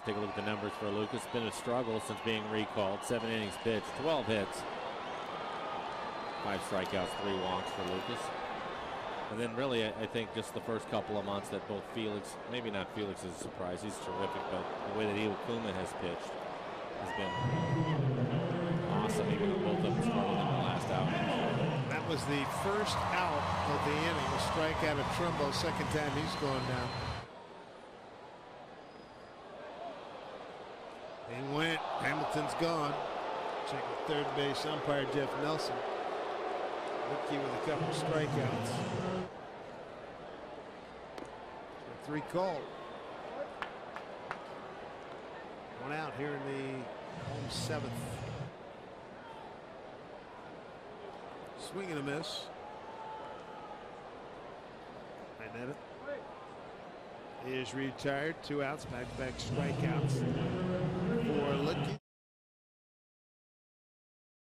take a look at the numbers for Lucas. It's been a struggle since being recalled. 7 innings pitched, 12 hits, 5 strikeouts, 3 walks for Lucas. And then really, I think just the first couple of months that both Felix, maybe not Felix is a surprise, he's terrific, but the way that Iwakuma has pitched has been awesome, even though both of them struggled in the last out. That was the first out of the inning, a strikeout of Trumbo, second time he's gone down. He went, Hamilton's gone. Check with third base umpire Jeff Nelson. Ricky with a couple of strikeouts. 3 called. 1 out here in the home 7th. Swing and a miss. Is retired. 2 outs, back-to-back strikeouts.